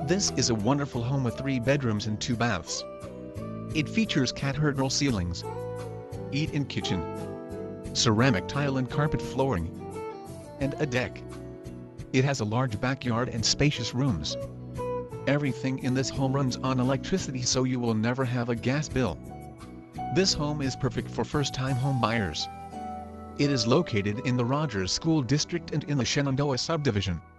This is a wonderful home with 3 bedrooms and 2 baths. It features cat hurdle ceilings, eat-in kitchen, ceramic tile and carpet flooring, and a deck. It has a large backyard and spacious rooms. Everything in this home runs on electricity, so you will never have a gas bill. This home is perfect for first-time home buyers. It is located in the Rogers School District and in the Shenandoah subdivision.